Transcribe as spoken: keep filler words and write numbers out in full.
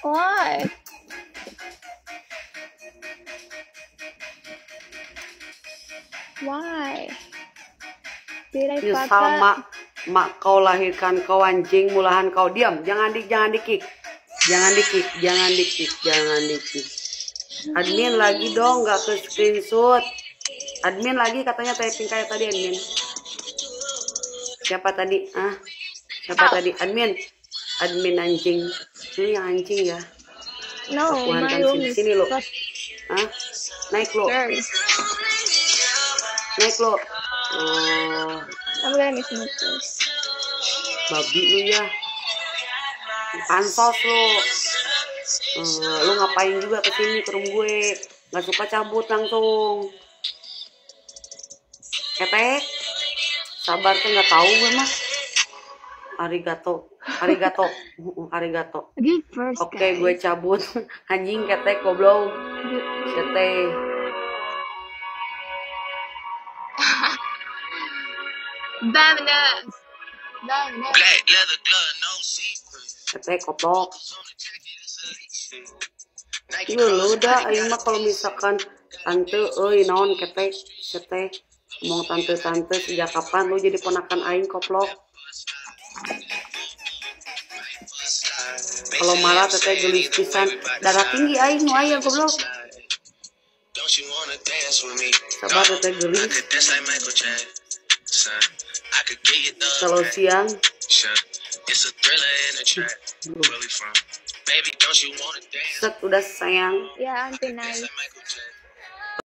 Why? Why? Did I fuck Nyesal up? mak, mak kau lahirkan kau anjing, mulahan kau diam. Jangan di, jangan di kick, jangan di kick, jangan di kick, jangan di kick. Admin lagi dong, nggak ke screenshot. Admin lagi katanya typing kayak tadi admin. Siapa tadi? Ah, siapa Ow. tadi? Admin, admin anjing. Ini yang anjing ya. No, Aku my hantam room sini, is sini lo. first Ah, naik lo, dirty. naik lo. Oh, I'm gonna miss sneakers. babi lu ya. Pansos lo. Uh, lu ngapain juga kesini ke room gue? Nggak suka cabut langsung. Ketek. Sabar tuh nggak tahu gue mah. Arigato, arigato, arigato. Again first, Oke, guys. gue cabut. Anjing ketek goblok. Sete. Bananas. Bananas. Black leather glove, no secret. Ketek koplok. Nike Iya lu cross, udah, ayo mah kalau misalkan tante, euy naon ketek, sete. Ngomong tante-tante sejak kapan lu jadi ponakan aing koplok? Kalau marah teteh gelis pisan, darah tinggi aing nu aya goblok. Don't you wanna dance with me? Sabar teteh I gelis. could dance like Michael Jackson. I could get you the Kalau siang, It's a thriller in the track. Where we from? Baby, don't you wanna dance? set udah sayang. Yeah, Auntie Nice. Like Michael Jackson.